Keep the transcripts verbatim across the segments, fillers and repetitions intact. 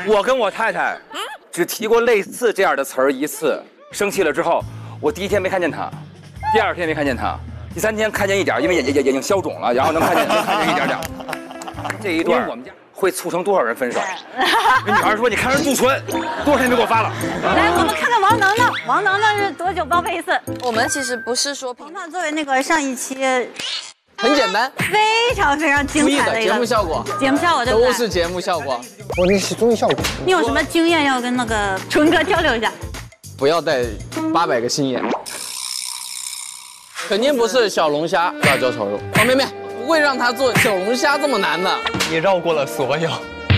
我跟我太太只提过类似这样的词儿一次，生气了之后，我第一天没看见她，第二天没看见她，第三天看见一点，因为眼眼眼睛消肿了，然后能看见能看见一点点。这一段我们家会促成多少人分手？那女孩说：“你看人杜淳，多少天没给我发了。” 来，我们看看王能能，王能能是多久报备一次？ 我们其实不是说王能作为那个上一期很简单， 非常非常精彩的一个节目效果， 节目效果对不对？ 都是节目效果。 我那是综艺效果。 你有什么经验要跟那个淳哥交流一下？ 不要带八百个心眼，肯定不是小龙虾辣椒炒肉。王妹妹不会让他做小龙虾这么难的。 你绕过了所有。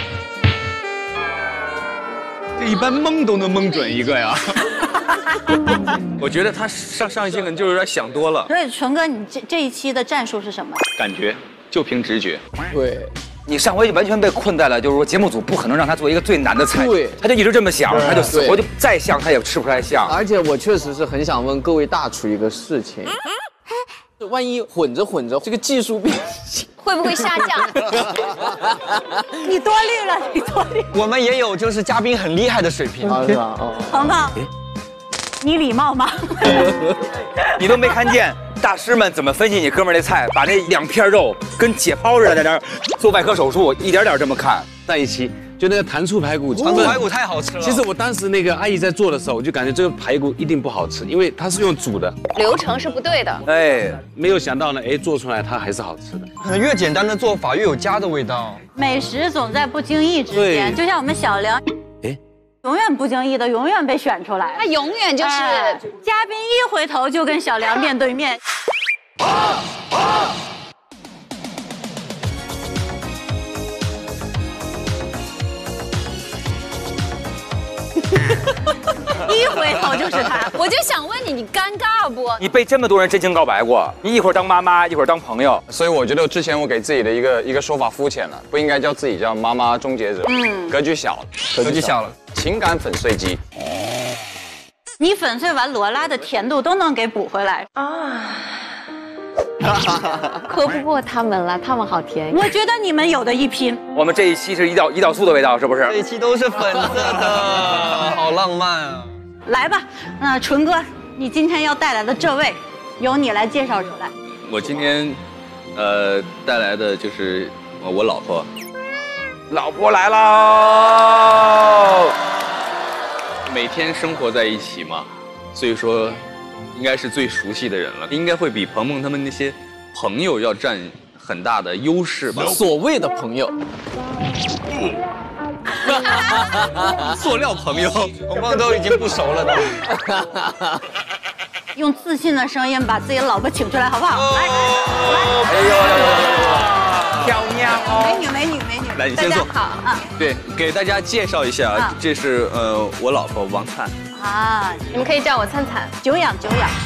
这一般蒙都能蒙准一个呀。我觉得他上上一期可能就有点想多了。 所以淳哥，你这这一期的战术是什么？ 感觉就凭直觉。 对， 你上回就完全被困在了，就是说节目组不可能让他做一个最难的菜， 对， 他就一直这么想，他就死活就再像他也吃不出来像。 而且我确实是很想问各位大厨一个事情，万一混着混着这个技术变会不会下降？ 你多虑了，你多虑。 我们也有就是嘉宾很厉害的水平啊，是吧？哦， 鹏鹏，你礼貌吗？ 你都没看见大师们怎么分析你哥们儿那菜，把那两片肉跟解剖似的在那儿做外科手术，一点点这么看。 在一起，就那个糖醋排骨， 糖醋排骨太好吃了。 其实我当时那个阿姨在做的时候，我就感觉这个排骨一定不好吃，因为它是用煮的， 流程是不对的。 哎， 没有想到呢，哎，做出来它还是好吃的。 可能越简单的做法越有家的味道。 美食总在不经意之间，就像我们小梁， 哎， 永远不经意的，永远被选出来。 他永远就是、 哎嘉宾一回头就跟小梁面对面。一回头就是他， 我就想问你，你尴尬不？ 你被这么多人真情告白过，你一会儿当妈妈，一会儿当朋友， 所以我觉得之前我给自己的一个一个说法肤浅了，不应该叫自己叫妈妈终结者，嗯，格局小了， 格局小了， 情感粉碎机。 你粉碎完罗拉的甜度都能给补回来啊！ 磕不过他们了，他们好甜。 我觉得你们有的一拼。 我们这一期是胰岛胰岛素的味道，是不是？ 这一期都是粉色的，好浪漫啊！ 来吧，那淳哥，你今天要带来的这位，由你来介绍出来。 我今天，呃，带来的就是我老婆， 老婆来喽！ 每天生活在一起嘛，所以说应该是最熟悉的人了，应该会比鹏鹏他们那些朋友要占很大的优势吧。 所谓的朋友， 塑料朋友， 鹏鹏都已经不熟了都。 用自信的声音把自己的老婆请出来，好不好？来来， 哎呦，漂亮哦！ 美女美女美女， 来你先坐。 大家好啊对，给大家介绍一下， 啊这是呃我老婆王灿。 啊！ 你们可以叫我灿灿。 久仰久仰。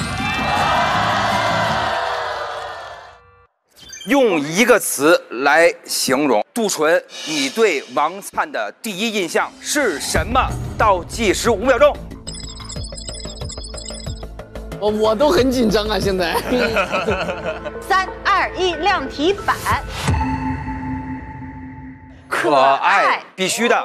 用一个词来形容杜淳，你对王灿的第一印象是什么？倒计时五秒钟。 我我都很紧张啊，现在。 三二一，亮题板。 可爱，必须的。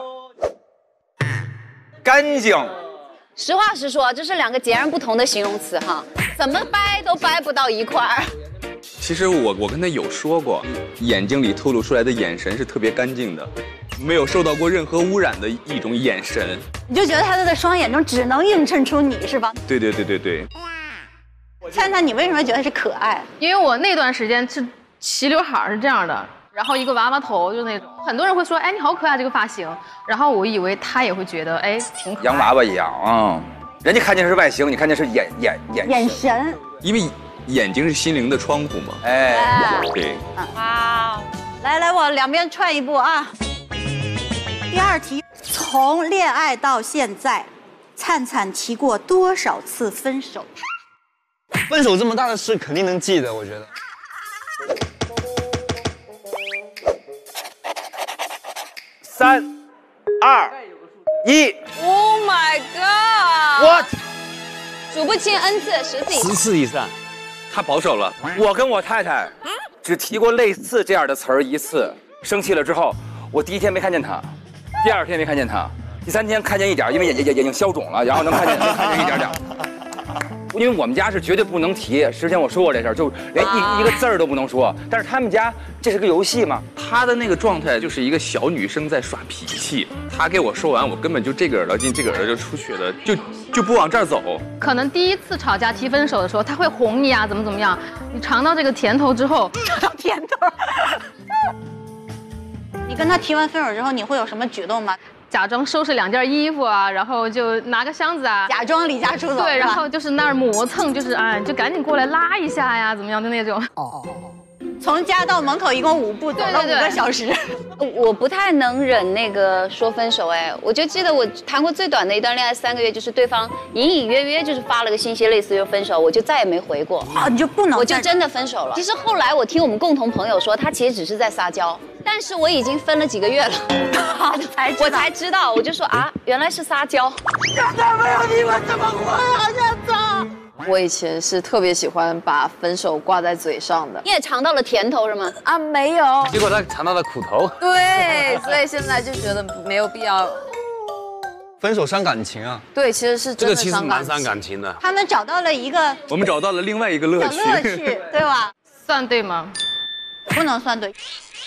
干净。 实话实说，这是两个截然不同的形容词哈，怎么掰都掰不到一块儿。 其实我我跟他有说过，眼睛里透露出来的眼神是特别干净的，没有受到过任何污染的一种眼神。 你就觉得他的双眼中只能映衬出你是吧？ 对对对对对。 灿灿，你为什么觉得是可爱？ 因为我那段时间是齐刘海是这样的，然后一个娃娃头就那种，很多人会说，哎，你好可爱这个发型。然后我以为他也会觉得，哎，挺可爱。 洋娃娃一样啊、嗯，人家看见是外形，你看见是眼眼眼眼神。 因为眼睛是心灵的窗户嘛。 哎， 对。 哇，来来，我两边串一步啊。第二题，从恋爱到现在，灿灿提过多少次分手？ 分手这么大的事，肯定能记得，我觉得。 三、二、一。 Oh my god！ What？ 数不清 n 次，十几。 十次以上。 他保守了。 我跟我太太只提过类似这样的词儿一次，生气了之后，我第一天没看见她， 第二天没看见他，第三天看见一点，因为眼眼眼睛消肿了，然后能看见能看见一点点。因为我们家是绝对不能提，之前我说过这事儿，就连一一个字儿都不能说。但是他们家这是个游戏嘛， 她的那个状态就是一个小女生在耍脾气。她给我说完，我根本就这个耳朵进这个耳朵就出去了，就就不往这儿走。 可能第一次吵架提分手的时候，他会哄你啊，怎么怎么样。你尝到这个甜头之后， 尝到甜头。你跟他提完分手之后，你会有什么举动吗？ 假装收拾两件衣服啊，然后就拿个箱子啊， 假装离家出走。 对，然后就是那儿磨蹭，就是哎，就赶紧过来拉一下呀，怎么样的那种。 哦，从家到门口一共五步，走了五个小时。 我不太能忍那个说分手，哎，我就记得我谈过最短的一段恋爱三个月，就是对方隐隐约约就是发了个信息，类似于分手，我就再也没回过。 啊，你就不能？ 我就真的分手了。其实后来我听我们共同朋友说，他其实只是在撒娇。但是我已经分了几个月了，我才知道，我就说啊，原来是撒娇。 现在没有你们怎么活呀，现在？ 我以前是特别喜欢把分手挂在嘴上的。 你也尝到了甜头是吗？ 啊，没有。 结果他尝到了苦头。 对，所以现在就觉得没有必要。 分手伤感情啊。 对，其实是真的这个其实蛮伤感情的。 他们找到了一个， 我们找到了另外一个乐趣。 乐趣，对吧？ 算对吗？ 不能算对。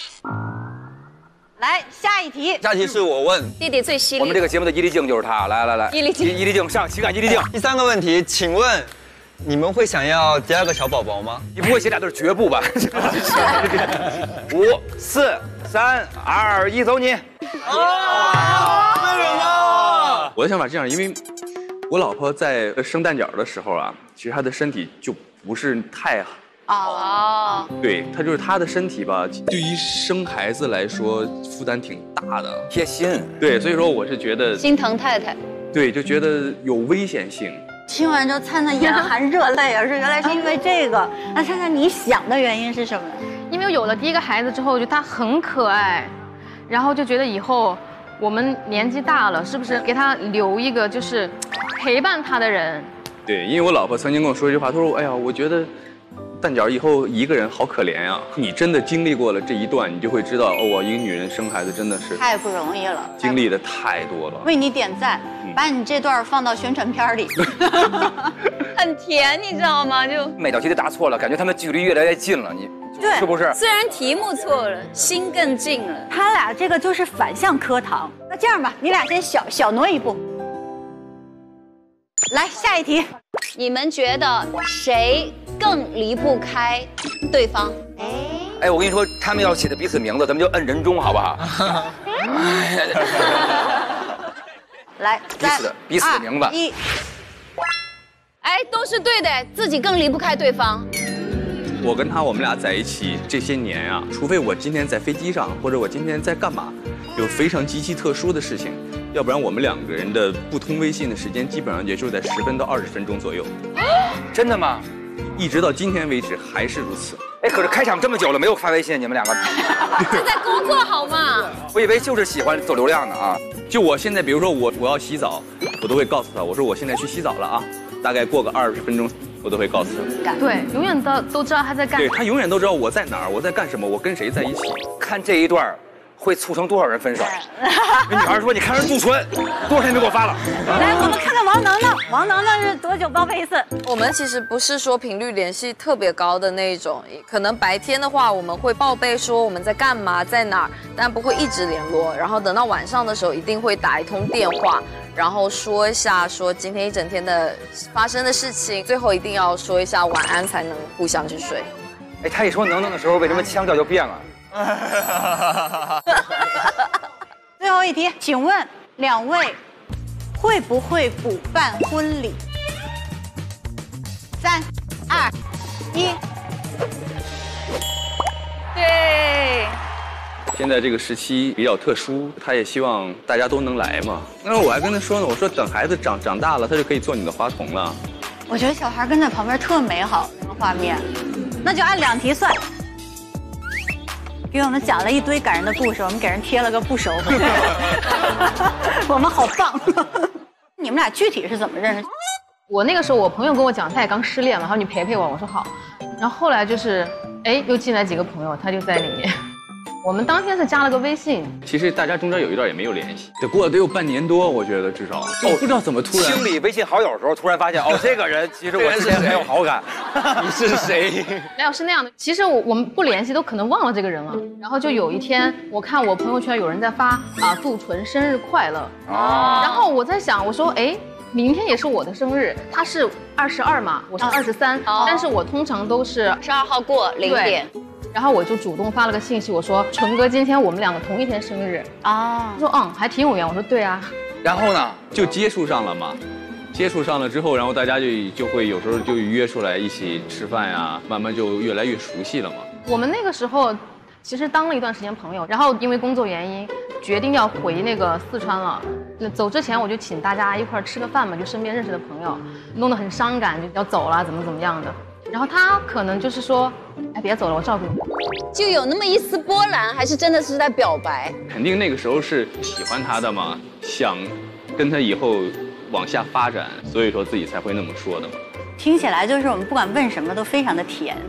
来下一题， 下一题是我问弟弟最犀利。 我们这个节目的伊丽静就是他，来来来， 伊丽静， 伊丽静上情感伊丽静。 第三个问题，请问你们会想要第二个小宝宝吗？ 你不会写俩字绝不吧？五四三二一，走你！ 啊，为什么？ 我的想法是这样，因为我老婆在生蛋饺的时候啊，其实她的身体就不是太好。 哦， 对，她就是她的身体吧，对于生孩子来说负担挺大的， 贴心。 对，所以说我是觉得心疼太太。 对，就觉得有危险性。 听完之后，灿灿眼含热泪啊，是原来是因为这个。那灿灿，你想的原因是什么呢？ 因为有了第一个孩子之后，我觉得他很可爱，然后就觉得以后我们年纪大了，是不是给他留一个就是陪伴他的人？ 对，因为我老婆曾经跟我说一句话，她说：“哎呀，我觉得蛋饺以后一个人好可怜呀。”你真的经历过了这一段，你就会知道，哦，我一个女人生孩子真的是太不容易了， 经历的太多了。 为你点赞，把你这段放到宣传片里， 很甜，你知道吗？就每道题都答错了，感觉他们距离越来越近了，你对是不是？ 虽然题目错了，心更近了。 他俩这个就是反向磕糖。那这样吧，你俩先小小挪一步。来下一题， 你们觉得谁更离不开对方？ 哎，我跟你说，他们要写的彼此名字，咱们就摁人中，好不好？ 来， 彼此的彼此的名字。 一， 哎，都是对的，自己更离不开对方。 我跟他，我们俩在一起这些年啊，除非我今天在飞机上，或者我今天在干嘛，有非常极其特殊的事情，要不然我们两个人的不通微信的时间基本上也就在十分到二十分钟左右。 真的吗？ 一直到今天为止还是如此。 哎，可是开场这么久了，没有发微信，你们两个是在工作好吗？ 我以为就是喜欢走流量的啊。 就我现在，比如说我我要洗澡，我都会告诉他，我说我现在去洗澡了啊，大概过个二十分钟，我都会告诉他。 对，永远都都知道他在干。 对他永远都知道我在哪儿，我在干什么，我跟谁在一起。 看这一段会促成多少人分手？那女孩说：“你看人杜淳，多少天没给我发了？” 来，我们看看王能能，王能能是多久报备一次？ 我们其实不是说频率联系特别高的那一种，可能白天的话我们会报备说我们在干嘛，在哪儿，但不会一直联络。然后等到晚上的时候，一定会打一通电话，然后说一下说今天一整天的发生的事情，最后一定要说一下晚安才能互相去睡。 哎，他一说能能的时候，为什么腔调就变了？ 最后一题，请问两位会不会补办婚礼？三、二、一。 对。 现在这个时期比较特殊，他也希望大家都能来嘛。那我还跟他说呢，我说等孩子长长大了，他就可以做你的花童了。 我觉得小孩跟在旁边特美好，那个画面。那就按两题算。给我们讲了一堆感人的故事，我们给人贴了个不熟。我们好棒！你们俩具体是怎么认识？ 我那个时候，我朋友跟我讲，他也刚失恋嘛，他说你陪陪我，我说好。然后后来就是，哎，又进来几个朋友，他就在里面。 我们当天是加了个微信。 其实大家中间有一段也没有联系，得过了得有半年多，我觉得至少。我不知道怎么突然清理微信好友的时候，突然发现哦，这个人其实我之前没有好感。 你是谁？ 没有，是那样的。其实我我们不联系都可能忘了这个人了。然后就有一天，我看我朋友圈有人在发啊祝纯生日快乐啊，然后我在想，我说哎。明天也是我的生日，他是二十二嘛，我是二十三，但是我通常都是十二号过零点， 然后我就主动发了个信息，我说纯哥，今天我们两个同一天生日啊，他说嗯，还挺有缘，我说对啊， 然后呢， 就接触上了嘛，接触上了之后，然后大家就就会有时候就约出来一起吃饭呀，慢慢就越来越熟悉了嘛。 我们那个时候其实当了一段时间朋友，然后因为工作原因决定要回那个四川了。走之前我就请大家一块儿吃个饭嘛，就身边认识的朋友，弄得很伤感，就要走了，怎么怎么样的。然后他可能就是说，哎，别走了，我照顾你。 就有那么一丝波澜，还是真的是在表白？ 肯定那个时候是喜欢他的嘛，想跟他以后往下发展，所以说自己才会那么说的嘛。 听起来就是我们不管问什么都非常的甜。